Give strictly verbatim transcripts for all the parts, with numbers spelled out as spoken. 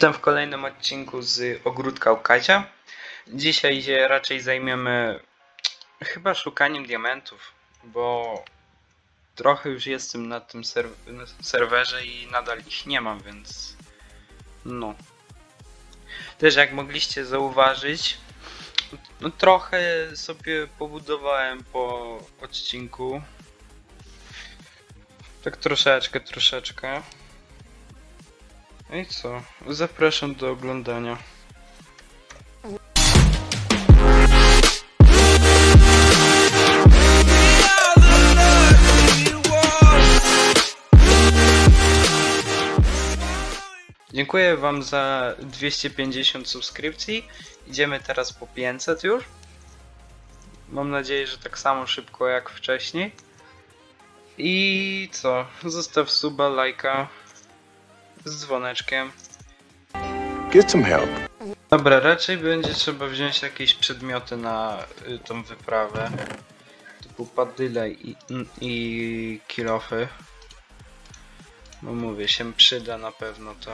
Witam w kolejnym odcinku z Ogródka u Kazia. Dzisiaj się raczej zajmiemy chyba szukaniem diamentów, bo trochę już jestem na tym serw serwerze i nadal ich nie mam, więc no. Też jak mogliście zauważyć, no trochę sobie pobudowałem po odcinku. Tak troszeczkę, troszeczkę. No i co? Zapraszam do oglądania. Dziękuję wam za dwieście pięćdziesiąt subskrypcji. Idziemy teraz po pięćset już. Mam nadzieję, że tak samo szybko jak wcześniej. I co? Zostaw suba, lajka z dzwoneczkiem. Get some help. Dobra, raczej będzie trzeba wziąć jakieś przedmioty na y, tą wyprawę. Typu padyle i, i kilofy. No mówię, się przyda na pewno to.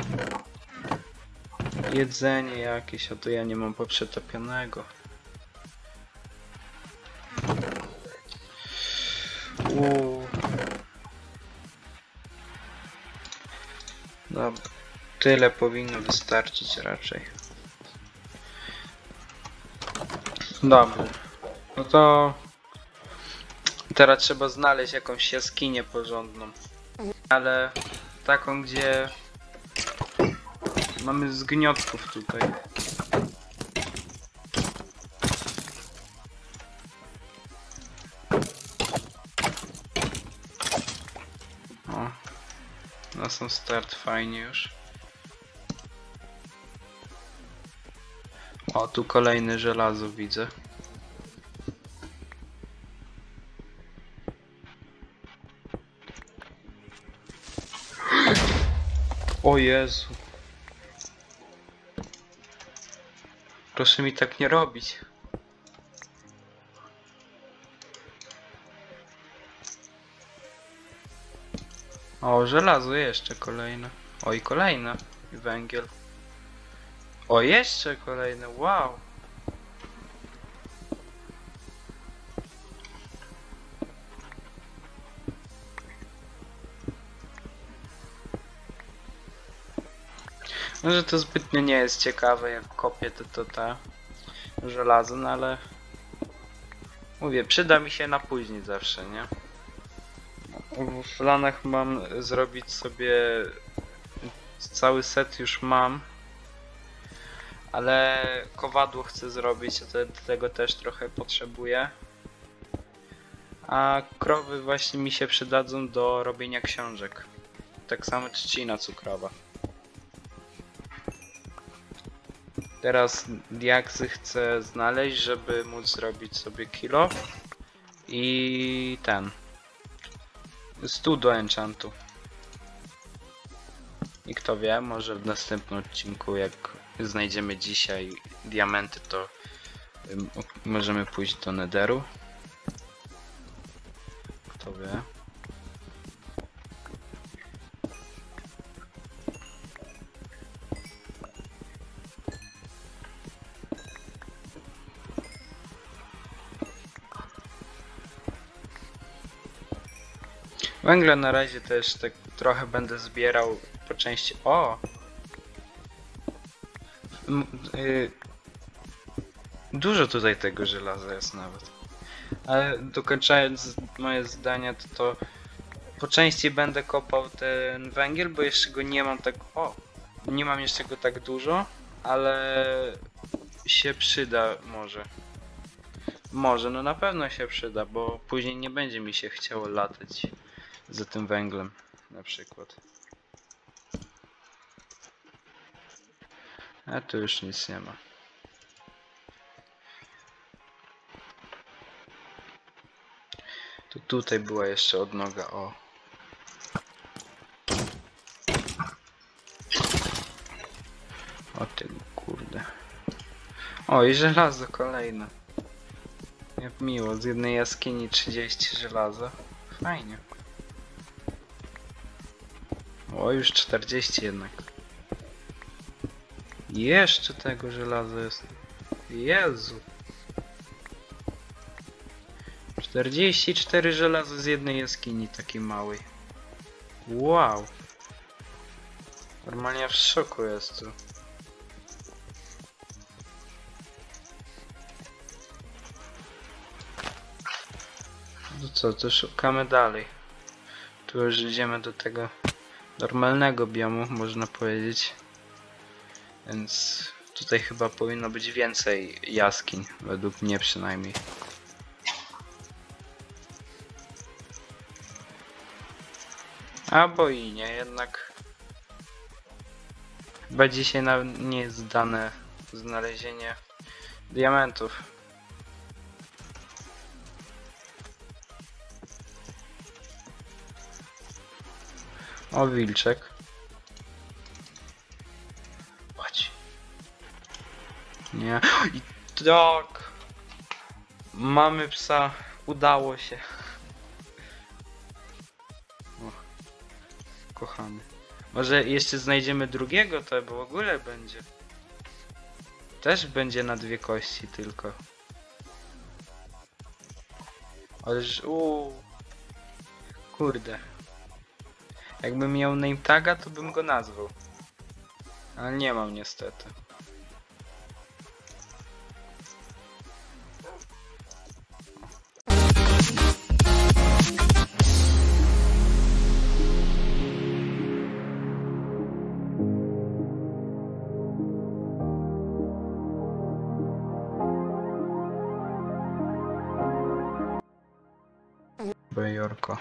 Jedzenie jakieś, a to ja nie mam poprzetopionego. Uuu. Dobra, tyle powinno wystarczyć raczej. Dobra, no to teraz trzeba znaleźć jakąś jaskinię porządną, ale taką, gdzie mamy zgniotków tutaj. O, na sam start fajnie już. O, tu kolejne żelazo widzę. O Jezu. Proszę mi tak nie robić. O, żelazo jeszcze kolejne. O, i kolejne. I węgiel. O, jeszcze kolejne. Wow. Może to zbytnio nie jest ciekawe, jak kopię to to ta żelazo, no ale mówię, przyda mi się na później zawsze, nie? W planach mam zrobić sobie cały set, już mam, ale kowadło chcę zrobić, a do tego też trochę potrzebuję. A krowy właśnie mi się przydadzą do robienia książek. Tak samo trzcina cukrowa. Teraz diaksy chcę znaleźć, żeby móc zrobić sobie kilo i ten stół do enchantu. I kto wie, może w następnym odcinku, jak znajdziemy dzisiaj diamenty, to możemy pójść do netheru. Kto wie. Węgla na razie też tak trochę będę zbierał po części. O! M y Dużo tutaj tego żelaza jest nawet. Ale dokończając moje zdania, to, to po części będę kopał ten węgiel, bo jeszcze go nie mam tak. O! Nie mam jeszcze go tak dużo, ale się przyda może. Może, no na pewno się przyda, bo później nie będzie mi się chciało latać za tym węglem na przykład. A tu już nic nie ma. Tu tutaj była jeszcze odnoga, o. O ty kurde. O, i żelazo kolejne. Jak miło, z jednej jaskini trzydzieści żelaza. Fajnie. O, już czterdzieści jednak. Jeszcze tego żelaza jest. Jezu. czterdzieści cztery żelaza z jednej jaskini takiej małej. Wow. Normalnie w szoku jest tu. No co, to szukamy dalej. Tu już idziemy do tego normalnego biomu, można powiedzieć. Więc tutaj chyba powinno być więcej jaskiń, według mnie przynajmniej. Albo i nie, jednak chyba dzisiaj nawet nie jest dane znalezienie diamentów. O, wilczek. Chodź. Nie. I tak. Mamy psa. Udało się. O, kochany. Może jeszcze znajdziemy drugiego, to w ogóle będzie. Też będzie na dwie kości tylko. Ależ uuu. Kurde. Jakbym miał name taga, to bym go nazwał. Ale nie mam niestety. Bajorko.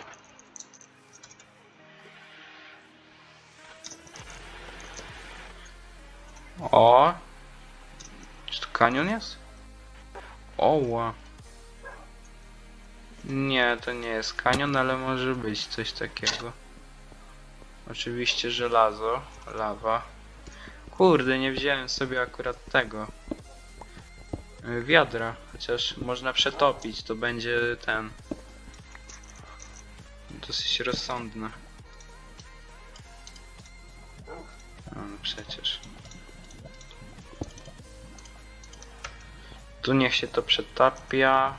O! Czy to kanion jest? Oła! Nie, to nie jest kanion, ale może być coś takiego. Oczywiście żelazo, lawa. Kurde, nie wziąłem sobie akurat tego wiadra, chociaż można przetopić, to będzie ten dosyć rozsądne. No, no przecież. Tu niech się to przetapia.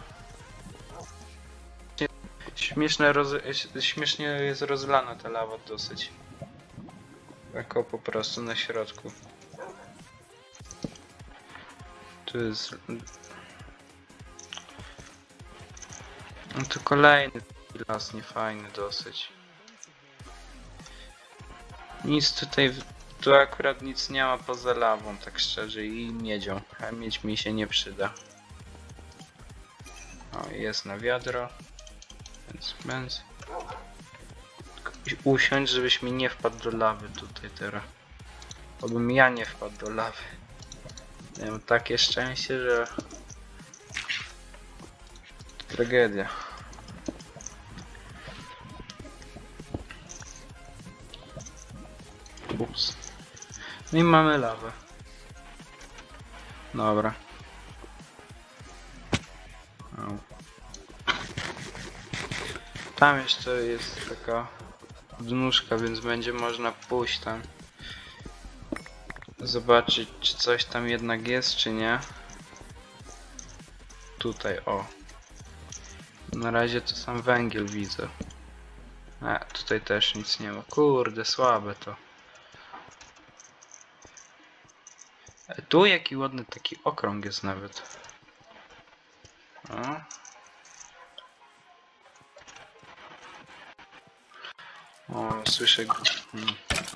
Śmieszne roz... Śmiesznie jest rozlana ta lawa dosyć. Jako po prostu na środku. Tu jest... No to kolejny las niefajny dosyć. Nic tutaj... Tu akurat nic nie ma poza lawą, tak szczerze, i miedzią. A miedź mi się nie przyda. O, jest na wiadro. Więc będzie. Usiądź, żebyś mi nie wpadł do lawy tutaj teraz. Obym ja nie wpadł do lawy. Miałem takie szczęście, że... Tragedia. Ups. No i mamy lawę. Dobra. O. Tam jeszcze jest taka dnuszka, więc będzie można pójść tam. Zobaczyć, czy coś tam jednak jest, czy nie. Tutaj, o. Na razie to sam węgiel widzę. A, tutaj też nic nie ma. Kurde, słabe to. Tu jaki ładny taki okrąg jest nawet. O. O, słyszę go. Hmm.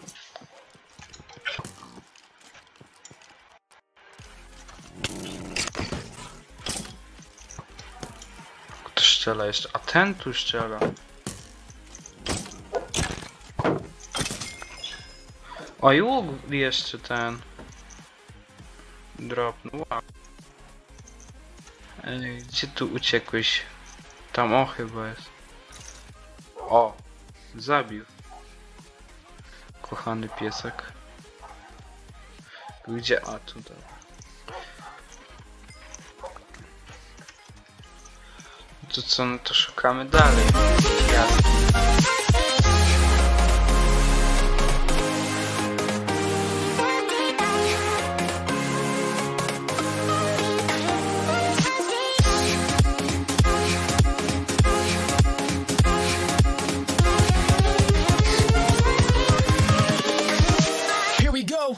Kto strzela jeszcze? A ten tu strzela. O, i łuk jeszcze ten. Dropnął. Wow. Ej, gdzie tu uciekłeś? Tam o chyba jest. O! Zabił. Kochany piesek. Gdzie? A, tutaj. To co, no to szukamy dalej. Jasne. go.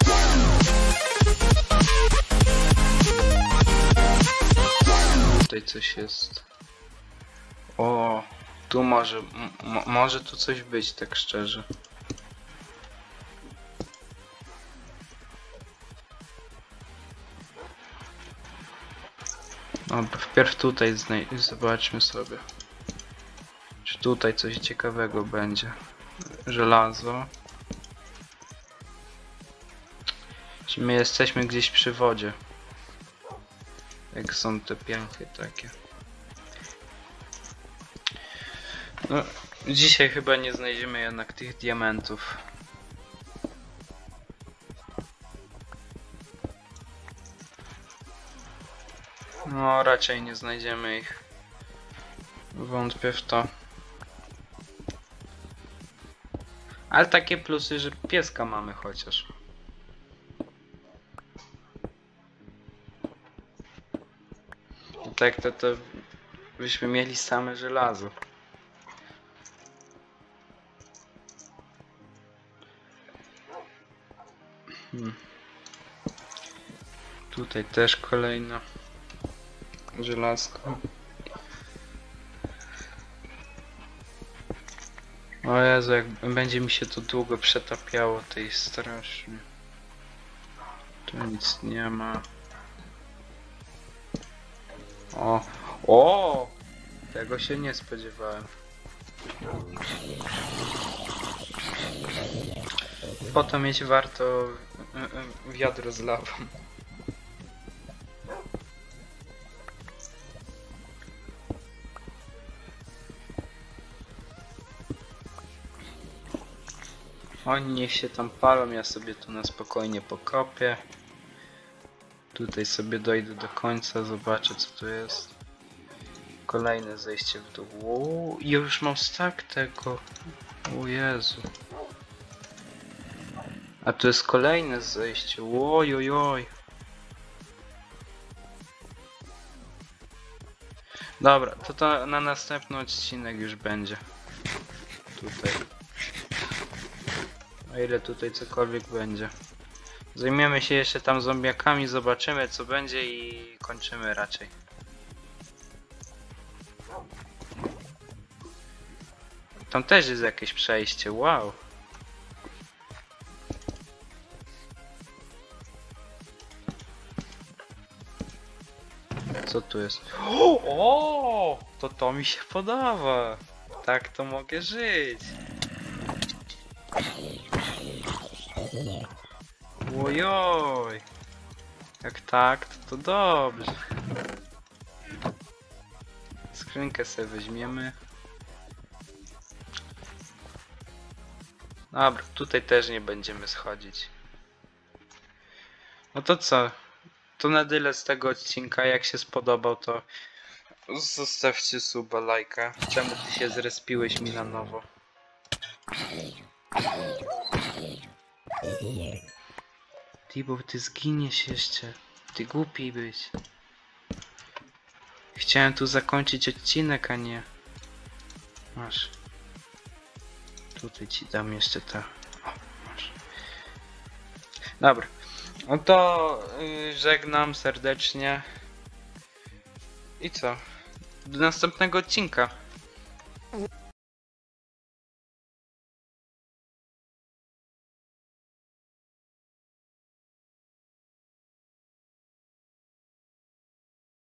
Tutaj coś jest. O, tu może, m może tu coś być, tak szczerze. Dobra, wpierw tutaj zobaczmy sobie. Czy tutaj coś ciekawego będzie. Żelazo. Czy my jesteśmy gdzieś przy wodzie? Jak są te pięchy takie. No, dzisiaj chyba nie znajdziemy jednak tych diamentów. No, raczej nie znajdziemy ich. Wątpię w to. Ale takie plusy, że pieska mamy chociaż. Tak to to byśmy mieli same żelazo. Hmm. Tutaj też kolejne żelazko. O Jezu, jak będzie mi się to długo przetapiało, tej strasznie. Tu nic nie ma. O, o! Tego się nie spodziewałem. Po to mieć warto wiadro z lawą. Oni niech się tam palą, ja sobie tu na spokojnie pokopię. Tutaj sobie dojdę do końca, zobaczę co tu jest. Kolejne zejście w dół. Uuu, ja już mam stack tego. O Jezu. A tu jest kolejne zejście. Oj, oj, oj. Dobra, to, to na następny odcinek już będzie. Tutaj. O ile tutaj cokolwiek będzie. Zajmiemy się jeszcze tam zombiakami, zobaczymy co będzie i kończymy raczej. Tam też jest jakieś przejście, wow. Co tu jest? O, o, to to mi się podoba. Tak to mogę żyć. Ojoj. Jak tak, to, to dobrze. Skrzynkę sobie weźmiemy. Dobra, tutaj też nie będziemy schodzić. No to co? To na tyle z tego odcinka. Jak się spodobał, to zostawcie suba, lajka. Czemu ty się zrespiłeś mi na nowo? Ty, bo ty zginiesz jeszcze. Ty głupi być. Chciałem tu zakończyć odcinek, a nie. Masz. Tutaj ci dam jeszcze ta. O, masz. Dobra. No to yy, żegnam serdecznie. I co? Do następnego odcinka.